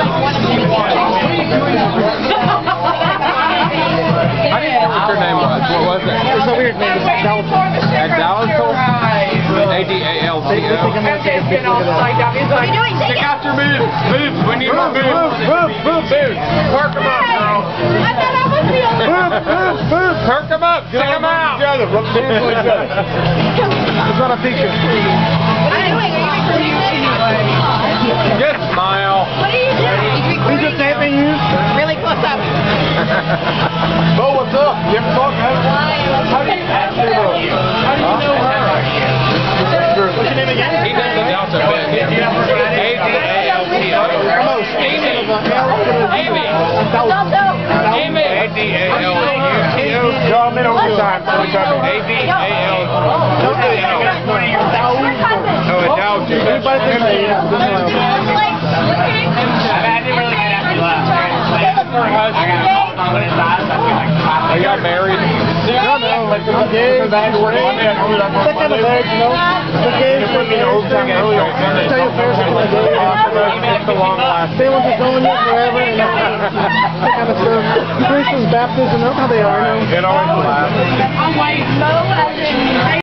I didn't know what your name was. What was it? It's a weird name. Adalto? A-D-A-L-T-O. What are you doing? Check out your boobs. Boobs. We need more boobs. Boobs. Perk them up, girl. I thought I was the only one. Perk them up. Check them out. Rub hands on each other. It's not a picture. What are you doing? Are you recording? Just smile. What are you doing? Who's just taping you? Really close up. Bo, what's up? You ever talk, man? How do you know her? What's your name again? He does the Delta bit. A-D-A-L-T-O. Amy. Amy. A-D-A-L-U-T-O. No, I'm in overtime. A-D-A-L. No, Adalto. I didn't really get after last. Are y'all married? No, no. I'm gay. That kind of bag, you know? The gay for me overtime early on Sunday. Tell your parents I'm gay. It's a long last. They want to go in there forever and that kind of stuff. Christians, Baptists, and that's how they are, you know? It always lasts. I'm white.